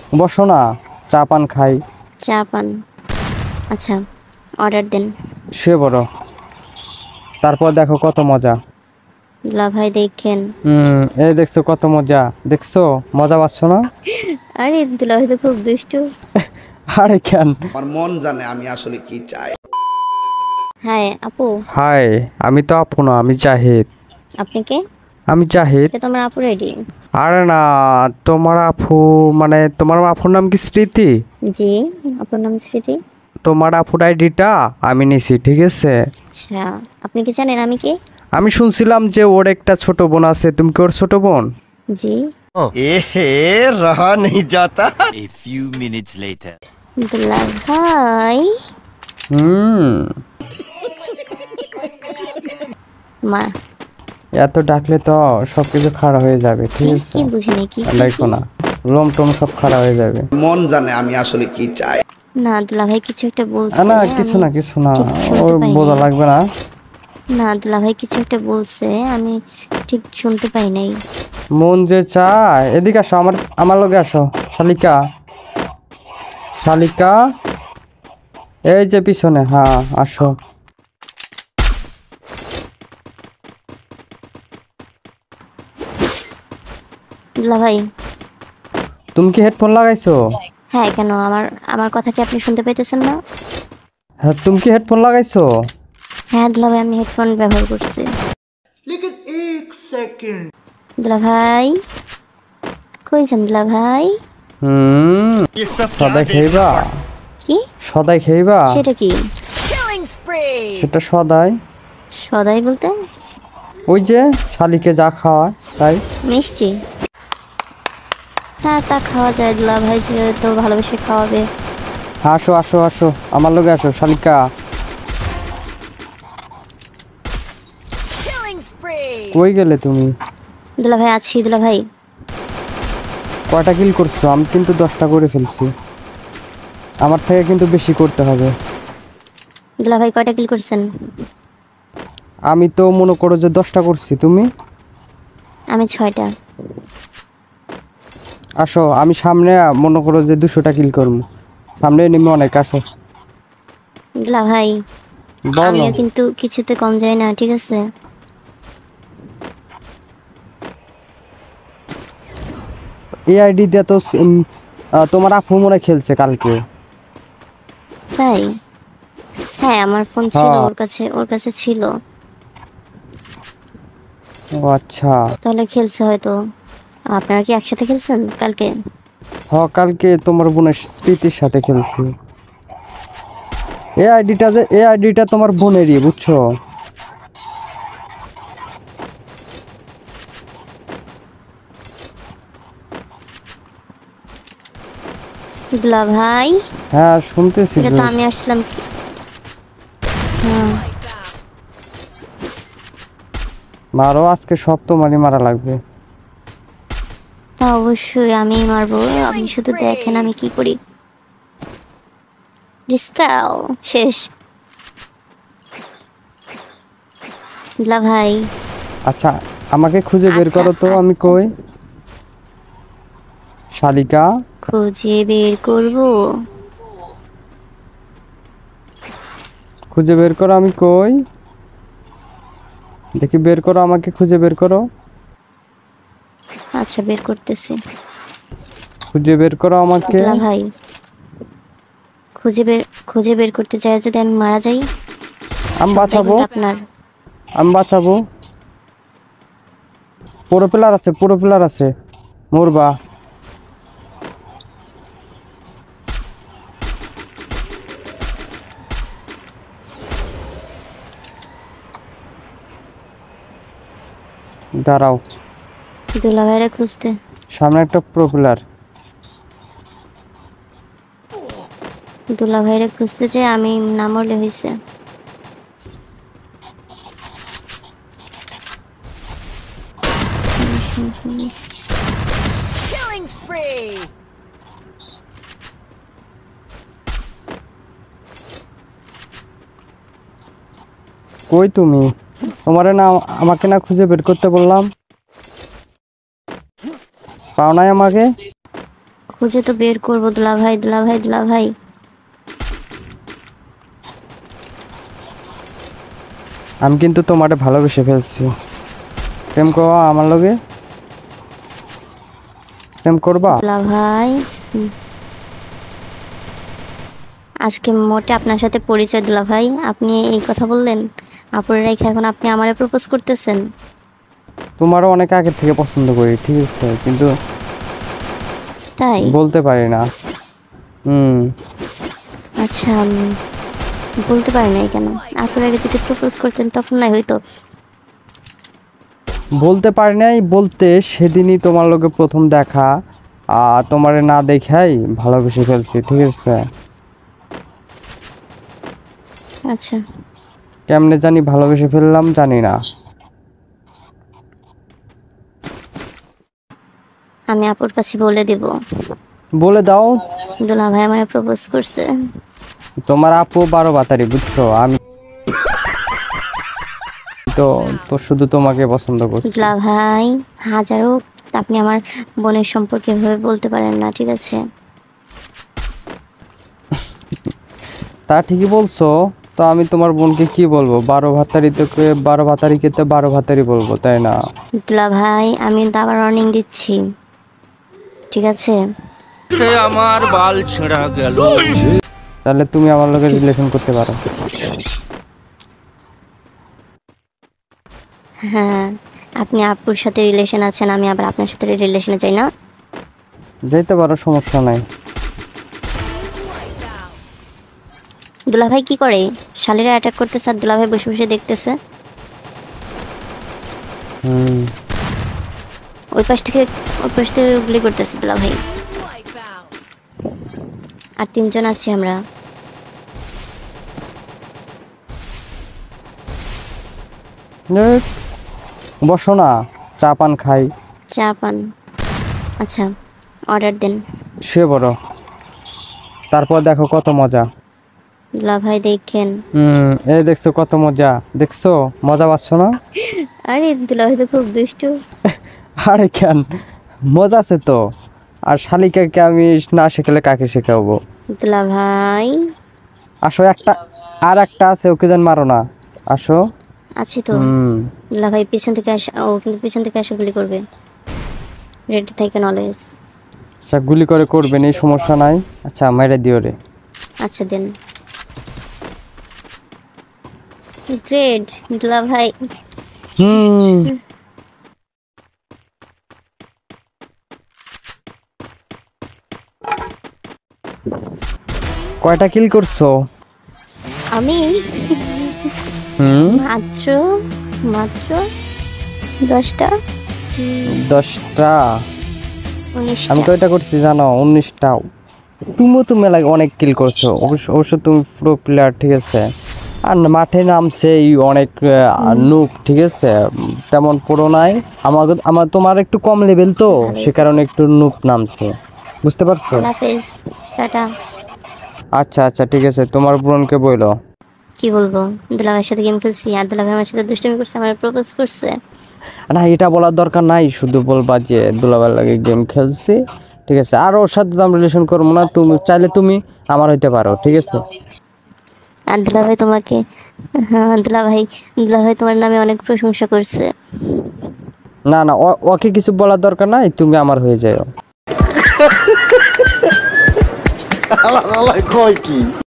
বসো না, চা পান খাই। চা পান, আচ্ছা অর্ডার দেন। শুয়ে পড়ো, তারপর দেখো কত মজা। দুলাভাই দেখেন। এই দেখছো কত মজা, দেখছো মজা পাচ্ছ না? আরে দুলাভাই তো খুব দুষ্টু। আরে কেন, আমার মন জানে আমি আসলে কি চাই। হাই আপু। হাই, আমি তো আপু না, আমি জাহিদ। আপনি কে? আমি জাহিদ। এটা তো আমার আপু রেডি। আরে না, তোমার আপু মানে তোমার আপুর নাম কি স্মৃতি? জি, আপুর নাম স্মৃতি। তোমার আপুর আইডিটা আমি নিছি, ঠিক আছে? আচ্ছা, আপনি কি জানেন আমি কে? আমি শুনছিলাম যে ওর একটা ছোট বোন আছে, তুমি কি ওর ছোট বোন? জি। এহে রহা नहीं जाता। A few minutes later. দুলাভাই মা এত ডাকলে তো সবকিছু খারাপ হয়ে যাবে, ঠিক আছে? কি বুঝিনি কি দেখো না, লোম টোম সব খারাপ হয়ে যাবে। মন জানে আমি আসলে কি চাই। না দুলাভাই কিছু একটা বলছে। না কিছু না, কিছু না, ঠিক শুনতে ওর পাইনি। বোঝা লাগবে না। না দুলাভাই কিছু একটা বলছে, আমি ঠিক শুনতে পাই নাই। মন যে চায়, এদিকে আসো, আমার লগে আসো। শালিকা, শালিকা, এই যে পিছনে, হ্যাঁ আসো। দুলাভাই তুমি কি হেডফোন লাগাইছো? হ্যাঁ, কেন আমার আমার কথা কি আপনি শুনতে পাইতেছেন না? হ্যাঁ, তুমি কি হেডফোন লাগাইছো? হ্যাঁ দুলাভাই, আমি হেডফোন ব্যবহার করছি। लेकिन एक सेकंड। দুলাভাই কই যান দুলাভাই? সদাই খাইবা? কি সদাই খাইবা? সেটা কি? সেটা সদাই। সদাই বলতে? ওই যে শালিকে যা খাওয়ায় তাই। মিষ্টি? হ্যাঁ তা খাওয়া যায়, দুলাভাই যেহেতু ভালোবেসে খাওয়াবে। আসো আসো আসো, আমার লগে আসো শালিকা। কই গেলে তুমি? দুলাভাই আছি দুলাভাই। কয়টা কিল করছো? আমি কিন্তু 10টা করে ফেলছি, আমার থেকে কিন্তু বেশি করতে হবে। দুলাভাই কয়টা কিল করছেন? আমি তো মনে করো যে 10টা করছি, তুমি? আমি 6টা। আসো, আমি সামনে মনে করো যে 200টা কিল করবো, সামনে নেমে অনেক আসো। দুলাভাই বলো। আমিও কিন্তু কিছুতে কম যাই না, ঠিক আছে? এই আইডি দিয়ে তো তোমার আপু মনে হয় খেলছে কালকে। তাই? হ্যাঁ আমার ফোন ছিল হ্যাঁ। ওর কাছে ছিল। ও আচ্ছা। তাহলে খেলছে হয়তো। আপনারা কি একসাথে খেলছেন কালকে? হ্যাঁ, কালকে তোমার বোনের স্মৃতির সাথে খেলছি। এই আইডিটা তোমার বোনেরই, বুঝছো? দুলাভাই হ্যাঁ শুনতেছি। এটা তো আমি আসলাম হ্যাঁ। মারো, আজকে সব তোমারই মারা লাগবে। তা অবশ্যই আমি মারবো, আপনি শুধু দেখেন আমি কি করি। ডিসকাউ শেষ। দুলাভাই আচ্ছা, আমাকে খুঁজে বের করো তো, আমি কই? শালিকা, খুঁজে বের করব? খুঁজে বের করো, আমি কই? দেখি বের করো, আমাকে খুঁজে বের করো। আচ্ছা বের করতেছি। খুঁজে বের করো আমাকে। দুলাভাই খুঁজে বের করতে চাই, যদি আমি মারা যাই আমি সবটাই বাঁচাবো, কিন্তু আপনার। আমি বাঁচাবো। পুরো প্লেয়ার আছে, মরবা। দাঁড়াও, দুলাভাইরে খুঁজতে। সামনে একটা প্রপেলার। দুলাভাইরে খুঁজতে চাই, আমি না মরলে হয়েছে। কই তুমি? তোমারে না আমাকে না খুঁজে বের করতে বললাম, পাও নাই আমাকে? খুঁজে তো বের করবো। দুলাভাই দুলাভাই দুলাভাই, আমি কিন্তু তোমারে ভালোবেসে ফেলছি। প্রেম করবা আমার লগে? প্রেম করবা? দুলাভাই আজকে মোটে আপনার সাথে পরিচয়। দুলাভাই আপনি এই কথা বললেন, আপুরে রেখে এখন আপনি আমারে প্রপোজ করতেছেন? তোমারও অনেক আগে থেকে পছন্দ করি, ঠিক আছে, কিন্তু তাই? বলতে পারি না। আচ্ছা, বলতে পারি নাই কেন? আপুর আগে যদি প্রপোজ করতেন তখন না হয়তো। বলতে পারি নাই বলতে, সেদিনই তোমার লগে প্রথম দেখা, তোমারে না দেখাই ভালোবেসে ফেলছি, ঠিক আছে। আচ্ছা, কেমনে জানি ভালোবেসে ফেললাম জানি না। আমি আপুর কাছে বলে দিব। বলে দাও। দুলাভাই আমারে প্রপোজ করছে। তোমার আপু 12 বাতারি, বুঝছো? আমি তো তো শুধু তোমাকে পছন্দ করছি। দুলাভাই হাজারো আপনি আমার বোনের সম্পর্কে এভাবে বলতে পারেন না, ঠিক আছে? তা ঠিকই বলছো। তো আমি তোমার বোনকে কি বলবো? 12 ভাতারিতে 12 ভাতারিকে তো 12 ভাতারি বলবো, তাই না? দুলাভাই আমি আবার ওয়ার্নিং দিচ্ছি, ঠিক আছে? আমার বাল ছেঁড়া গেল। তাহলে তুমি আমার লগে রিলেশন করতে পারো। হ্যাঁ, আপনি আপুর সাথে রিলেশন আছেন, আমি আবার আপনার সাথে রিলেশনে যাই না? যেতে পারো, সমস্যা নাই। দুলাভাই কি করে? শালিরা অ্যাটাক করতেছে আর দুলাভাই বসে বসে দেখতেছে। ওই পাশ থেকে গুলি করতেছে দুলাভাই। আর 3 জন আছি আমরা। বসো না, চা পান খাই। চা পান? আচ্ছা, অর্ডার দেন। শুয়ে পড়ো, তারপর দেখো কত মজা। দুলাভাই দেখেন। এই দেখছো কত মজা, দেখছো? মজা পাচ্ছ না? আরে দুলাভাই তো খুব দুষ্টু। আরে কেন, মজা আছে তো। আর শালিকাকে আমি না শেখালে কাকে শেখাবো? দুলাভাই আসো, আর একটা আছে, ওকে যেন মারো না। আসো। আছি তো। দুলাভাই পিছন থেকে আসে, ও কিন্তু পিছন থেকে এসে গুলি করবে। রেডি থাকেন অলওয়েজ। আচ্ছা, গুলি করে করবেন, এই সমস্যা নাই। আচ্ছা, মেরে দিও রে। আচ্ছা দেন। গ্রেট দুলাভাই। কয়টা কিল করছো? আমি মাত্র মাত্র 10টা। 10টা? 19টা। আমি কয়টা করছি জানো? 19টা। তুমি মেলা অনেক কিল করছো, অবশ্য তুমি প্রো প্লেয়ার, ঠিক আছে। আর মাঠে নামছে অনেক নুব, ঠিক আছে, তেমন পুরো নাই। আমার তোমার একটু কম লেভেল তো, সে কারণে একটু নুব নামছে, বুঝতে পারছো? হাফেজ, টাটা। আচ্ছা আচ্ছা, ঠিক আছে, তোমার বোনকে বইলো। কি বলবো? দুলাভাইয়ের সাথে গেম খেলছি আর দুলাভাই আমার সাথে দুষ্টুমি করছে, আমার প্রপোজ করছে। না, এটা বলার দরকার নাই, শুধু বলবা যে দুলাভাইয়ের লাগে গেম খেলছি, ঠিক আছে। আর ওর সাথে তো আমি রিলেশন করবো না, তুমি চাইলে তুমি আমার হইতে পারো, ঠিক আছে। আর দুলাভাই তোমাকে, হ্যাঁ দুলাভাই তোমার নামে অনেক প্রশংসা করছে। না না, ওকে কিছু বলার দরকার নাই, তুমি আমার হয়ে যাও। কয় কি?